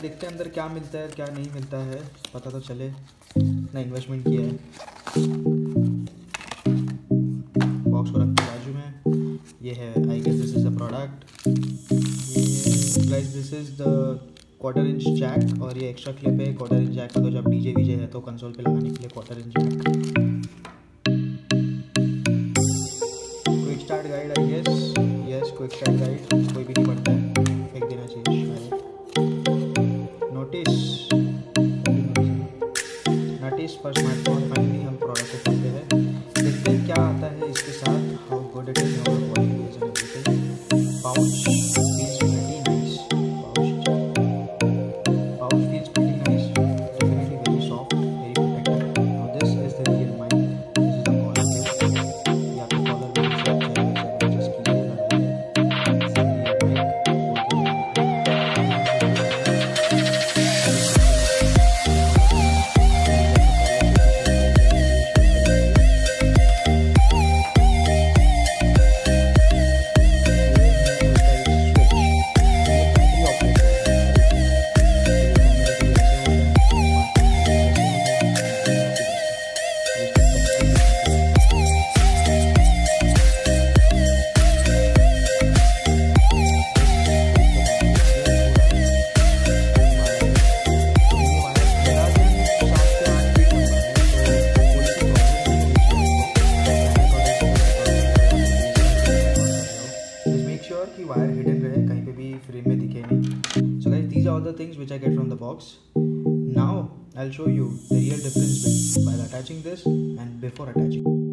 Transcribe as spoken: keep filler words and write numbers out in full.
देखते हैं अंदर क्या मिलता है क्या नहीं मिलता है, पता तो चले। इतना इन्वेस्टमेंट किया है। बॉक्स को रखते बाजू में। ये है, I guess this is the product. ये guys this is the quarter inch jack, और ये एक्स्ट्रा क्लिप है क्वार्टर इंच जैक का, तो जब डीजे वीजे है तो कंसोल पे लगाने के लिए quarter inch jack. Quick start guide I guess, yes quick start guide, कोई भी नहीं पढ़ता है, फेंक देना चाहिए शायद। Notice notice for smartphone. Finally हम प्रोडक्ट को खोलते हैं, देखते हैं क्या आता है इसके साथ, how good it is, how quality is and everything. Pouch feels pretty nice. Pouch pouch feels pretty nice. Definitely very soft, very protective. Now this is the real mic. This is the collar clip. यहाँ पे collar भी set है, वैसे just की लगाई है। This is the real mic. कि wire hidden रहे, कहीं पे भी फ्रेम में दिखे नहीं। So guys, these are all the things which I get from the box. Now I'll show you the real difference while attaching this and before attaching.